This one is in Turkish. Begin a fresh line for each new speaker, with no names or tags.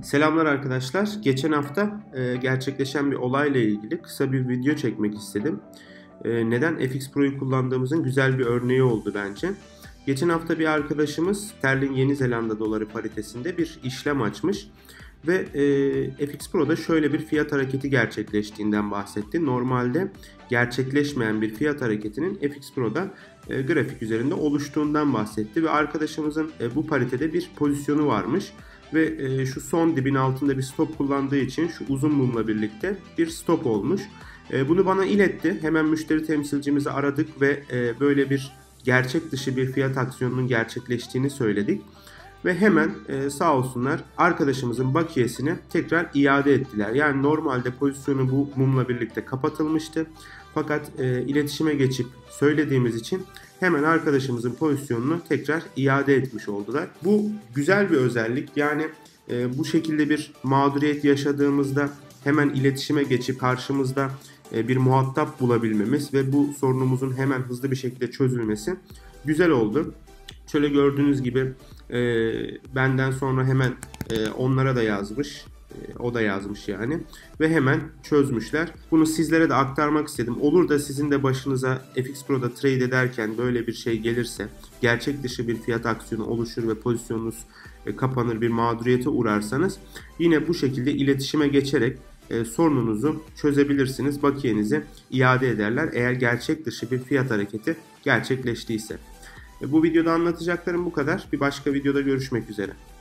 Selamlar arkadaşlar. Geçen hafta gerçekleşen bir olayla ilgili kısa bir video çekmek istedim. Neden FX Pro'yu kullandığımızın güzel bir örneği oldu bence. Geçen hafta bir arkadaşımız sterlin Yeni Zelanda doları paritesinde bir işlem açmış ve FX Pro'da şöyle bir fiyat hareketi gerçekleştiğinden bahsetti. Normalde gerçekleşmeyen bir fiyat hareketinin FX Pro'da grafik üzerinde oluştuğundan bahsetti ve arkadaşımızın bu paritede bir pozisyonu varmış. Ve şu son dibin altında bir stop kullandığı için şu uzun mumla birlikte bir stop olmuş. Bunu bana iletti. Hemen müşteri temsilcimizi aradık ve böyle bir gerçek dışı bir fiyat aksiyonunun gerçekleştiğini söyledik. Ve hemen sağ olsunlar arkadaşımızın bakiyesini tekrar iade ettiler. Yani normalde pozisyonu bu mumla birlikte kapatılmıştı. Fakat iletişime geçip söylediğimiz için hemen arkadaşımızın pozisyonunu tekrar iade etmiş oldular. Bu güzel bir özellik. Yani bu şekilde bir mağduriyet yaşadığımızda hemen iletişime geçip karşımızda bir muhatap bulabilmemiz ve bu sorunumuzun hemen hızlı bir şekilde çözülmesi güzel oldu. Şöyle gördüğünüz gibi benden sonra hemen onlara da yazmış. O da yazmış yani. Ve hemen çözmüşler. Bunu sizlere de aktarmak istedim. Olur da sizin de başınıza FX Pro'da trade ederken böyle bir şey gelirse, gerçek dışı bir fiyat aksiyonu oluşur ve pozisyonunuz kapanır, bir mağduriyete uğrarsanız yine bu şekilde iletişime geçerek sorununuzu çözebilirsiniz. Bakiyenizi iade ederler eğer gerçek dışı bir fiyat hareketi gerçekleştiyse. Bu videoda anlatacaklarım bu kadar. Bir başka videoda görüşmek üzere.